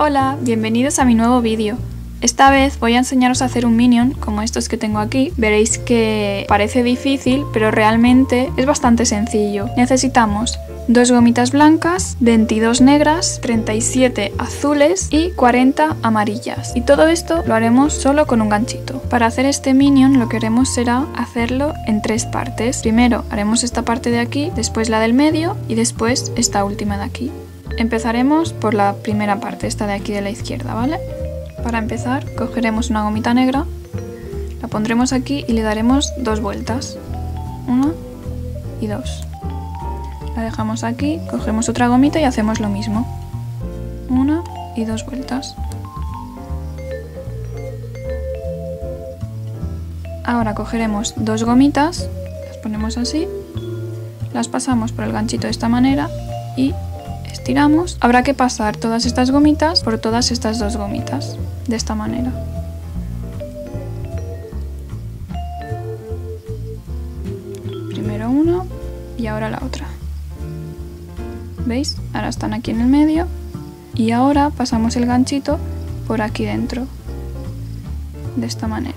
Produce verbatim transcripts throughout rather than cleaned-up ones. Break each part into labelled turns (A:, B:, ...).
A: Hola, bienvenidos a mi nuevo vídeo. Esta vez voy a enseñaros a hacer un minion como estos que tengo aquí. Veréis que parece difícil, pero realmente es bastante sencillo. Necesitamos dos gomitas blancas, veintidós negras, treinta y siete azules y cuarenta amarillas. Y todo esto lo haremos solo con un ganchito. Para hacer este minion lo que haremos será hacerlo en tres partes. Primero haremos esta parte de aquí, después la del medio y después esta última de aquí. Empezaremos por la primera parte, esta de aquí de la izquierda, ¿vale? Para empezar cogeremos una gomita negra, la pondremos aquí y le daremos dos vueltas. Una y dos. La dejamos aquí, cogemos otra gomita y hacemos lo mismo. Una y dos vueltas. Ahora cogeremos dos gomitas, las ponemos así, las pasamos por el ganchito de esta manera y estiramos. Habrá que pasar todas estas gomitas por todas estas dos gomitas, de esta manera. Primero una y ahora la otra. ¿Veis? Ahora están aquí en el medio y ahora pasamos el ganchito por aquí dentro, de esta manera.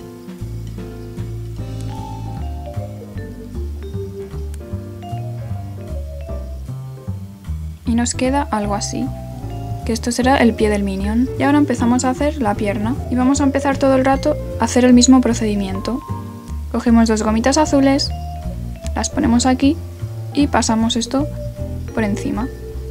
A: Y nos queda algo así, que esto será el pie del minion. Y ahora empezamos a hacer la pierna y vamos a empezar todo el rato a hacer el mismo procedimiento. Cogemos dos gomitas azules, las ponemos aquí y pasamos esto por encima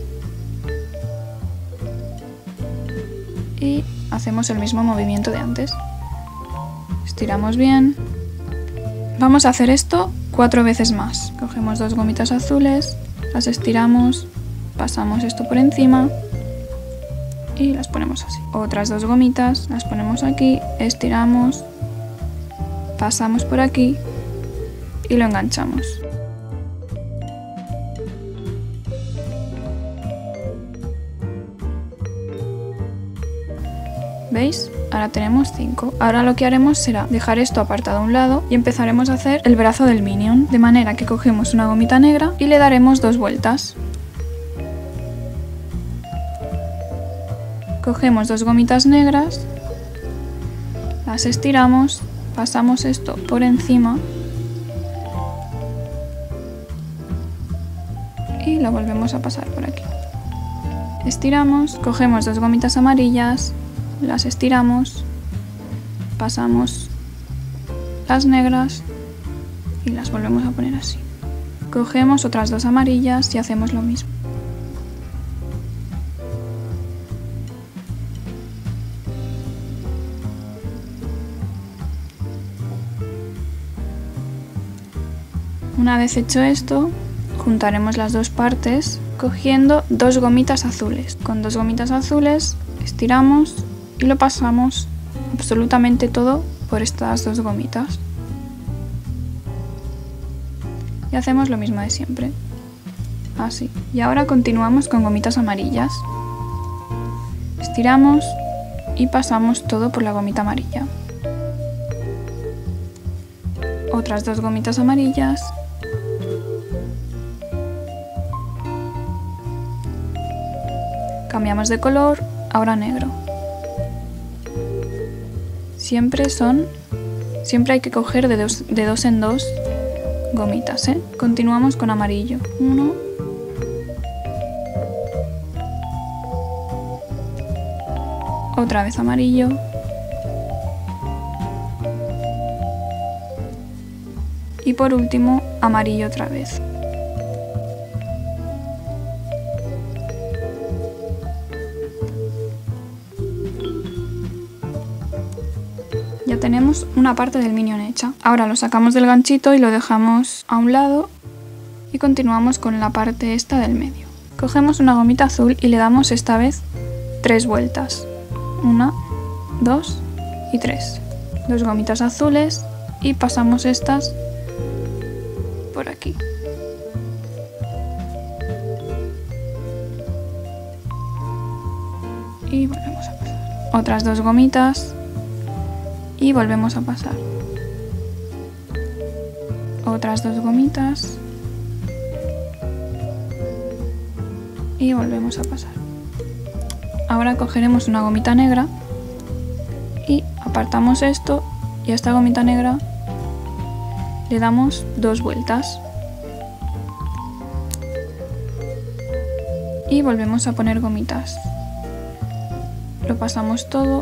A: y hacemos el mismo movimiento de antes. Estiramos bien. Vamos a hacer esto cuatro veces más. Cogemos dos gomitas azules, las estiramos, pasamos esto por encima y las ponemos así. Otras dos gomitas, las ponemos aquí, estiramos, pasamos por aquí y lo enganchamos. ¿Veis? Ahora tenemos cinco. Ahora lo que haremos será dejar esto apartado a un lado y empezaremos a hacer el brazo del minion, de manera que cogemos una gomita negra y le daremos dos vueltas. Cogemos dos gomitas negras, las estiramos, pasamos esto por encima y la volvemos a pasar por aquí. Estiramos, cogemos dos gomitas amarillas, las estiramos, pasamos las negras y las volvemos a poner así. Cogemos otras dos amarillas y hacemos lo mismo. Una vez hecho esto, juntaremos las dos partes cogiendo dos gomitas azules. Con dos gomitas azules estiramos y lo pasamos absolutamente todo por estas dos gomitas. Y hacemos lo mismo de siempre. Así. Y ahora continuamos con gomitas amarillas. Estiramos y pasamos todo por la gomita amarilla. Otras dos gomitas amarillas. Cambiamos de color, ahora negro. Siempre son, siempre hay que coger de dos, de dos en dos gomitas, ¿eh? Continuamos con amarillo. Uno. Otra vez amarillo. Y por último, amarillo otra vez. Ya tenemos una parte del minion hecha. Ahora lo sacamos del ganchito y lo dejamos a un lado y continuamos con la parte esta del medio. Cogemos una gomita azul y le damos esta vez tres vueltas. Una, dos y tres. Dos gomitas azules y pasamos estas por aquí. Y volvemos a pasar. Otras dos gomitas. Y volvemos a pasar. Otras dos gomitas. Y volvemos a pasar. Ahora cogeremos una gomita negra y apartamos esto y a esta gomita negra le damos dos vueltas. Y volvemos a poner gomitas. Lo pasamos todo.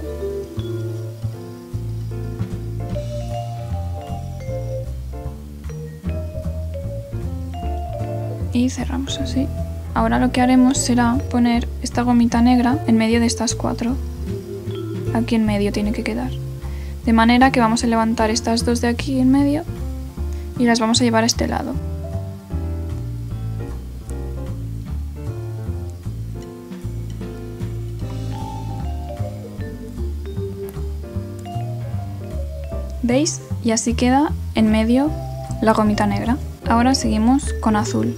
A: Y cerramos así. Ahora lo que haremos será poner esta gomita negra en medio de estas cuatro. Aquí en medio tiene que quedar. De manera que vamos a levantar estas dos de aquí en medio y las vamos a llevar a este lado. ¿Veis? Y así queda en medio la gomita negra. Ahora seguimos con azul.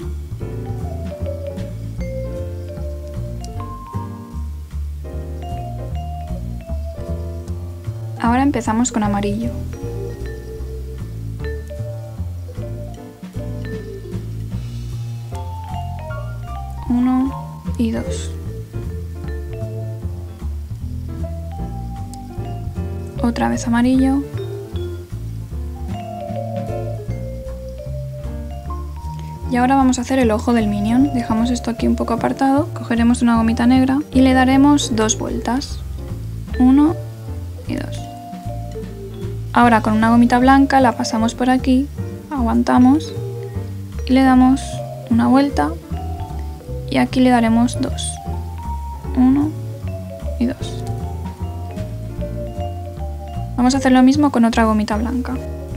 A: Ahora empezamos con amarillo. Uno y dos. Otra vez amarillo. Y ahora vamos a hacer el ojo del minion. Dejamos esto aquí un poco apartado, cogeremos una gomita negra y le daremos dos vueltas. Uno y dos. Ahora con una gomita blanca la pasamos por aquí, aguantamos y le damos una vuelta y aquí le daremos dos. Uno y dos. Vamos a hacer lo mismo con otra gomita blanca.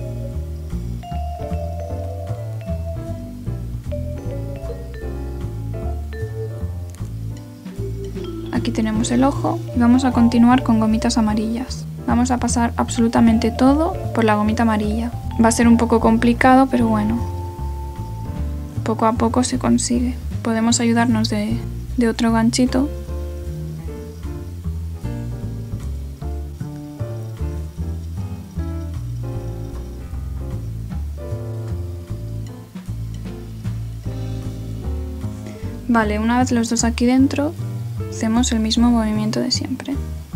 A: Aquí tenemos el ojo y vamos a continuar con gomitas amarillas. Vamos a pasar absolutamente todo por la gomita amarilla. Va a ser un poco complicado, pero bueno, poco a poco se consigue. Podemos ayudarnos de, de otro ganchito. Vale, una vez los dos aquí dentro, hacemos el mismo movimiento de siempre.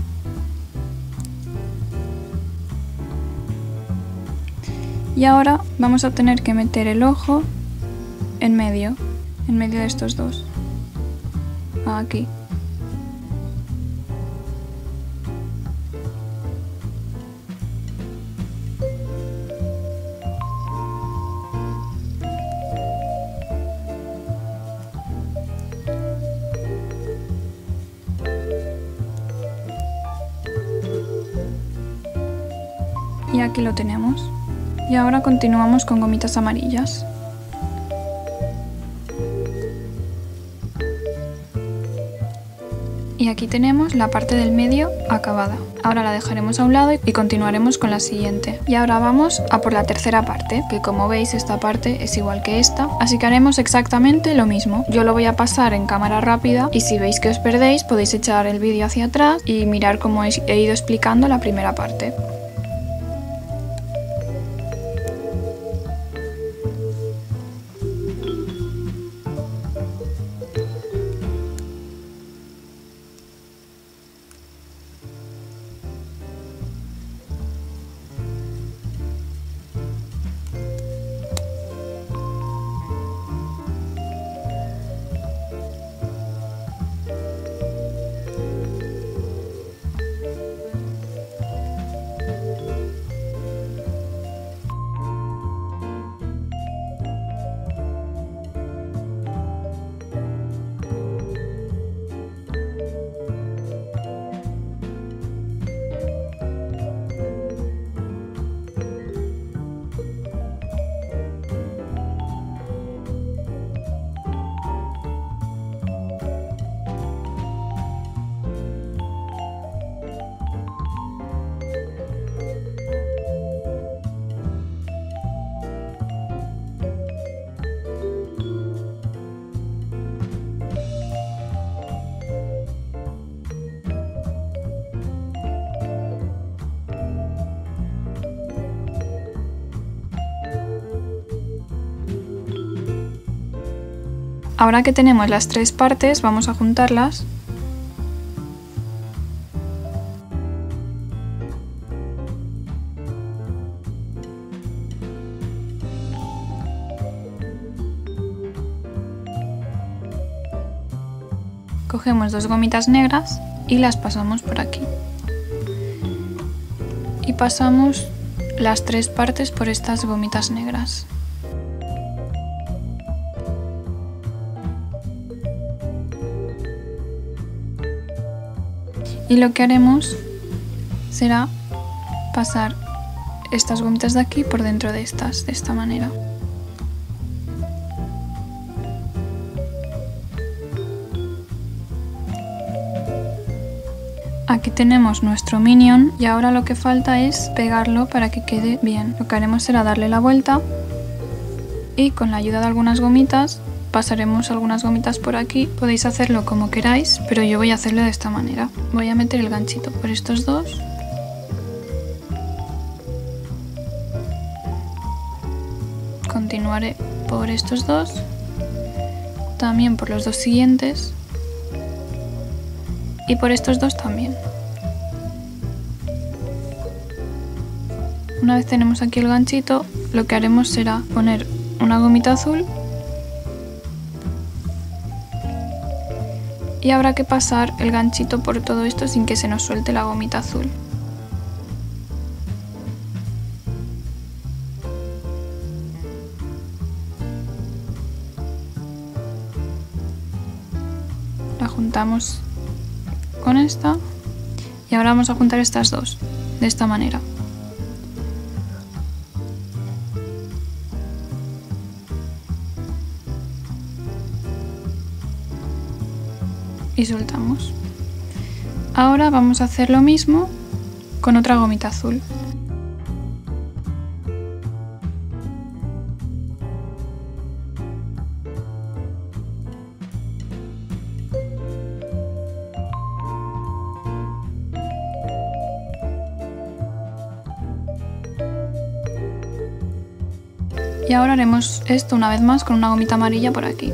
A: Y ahora vamos a tener que meter el ojo en medio, en medio de estos dos. Aquí. Y aquí lo tenemos. Y ahora continuamos con gomitas amarillas. Y aquí tenemos la parte del medio acabada. Ahora la dejaremos a un lado y continuaremos con la siguiente. Y ahora vamos a por la tercera parte, que como veis esta parte es igual que esta, así que haremos exactamente lo mismo. Yo lo voy a pasar en cámara rápida y si veis que os perdéis podéis echar el vídeo hacia atrás y mirar cómo he ido explicando la primera parte. Ahora que tenemos las tres partes, vamos a juntarlas Cogemos dos gomitas negras y las pasamos por aquí. Y pasamos las tres partes por estas gomitas negras. Y lo que haremos será pasar estas gomitas de aquí por dentro de estas, de esta manera. Aquí tenemos nuestro minion y ahora lo que falta es pegarlo para que quede bien. Lo que haremos será darle la vuelta y con la ayuda de algunas gomitas pasaremos algunas gomitas por aquí. Podéis hacerlo como queráis, pero yo voy a hacerlo de esta manera. Voy a meter el ganchito por estos dos. Continuaré por estos dos. También por los dos siguientes. Y por estos dos también. Una vez tenemos aquí el ganchito, lo que haremos será poner una gomita azul y habrá que pasar el ganchito por todo esto sin que se nos suelte la gomita azul. La juntamos con esta y ahora vamos a juntar estas dos de esta manera. Y soltamos. Ahora vamos a hacer lo mismo con otra gomita azul. Y ahora haremos esto una vez más con una gomita amarilla por aquí.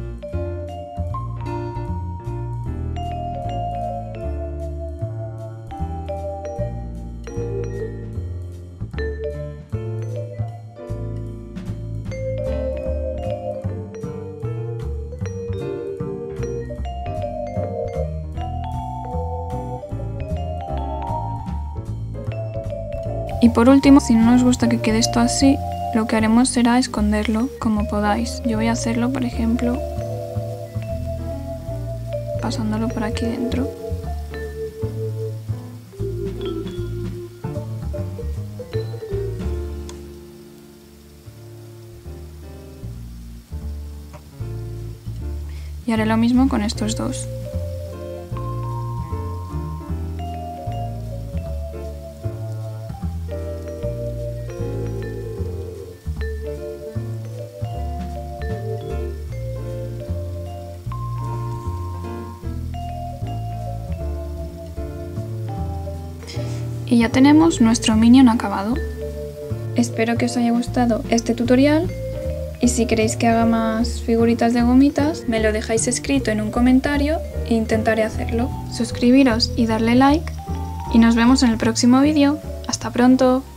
A: Y por último, si no nos gusta que quede esto así, lo que haremos será esconderlo como podáis. Yo voy a hacerlo, por ejemplo, pasándolo por aquí dentro. Y haré lo mismo con estos dos. Y ya tenemos nuestro minion acabado. Espero que os haya gustado este tutorial y si queréis que haga más figuritas de gomitas me lo dejáis escrito en un comentario e intentaré hacerlo. Suscribiros y darle like y nos vemos en el próximo vídeo. ¡Hasta pronto!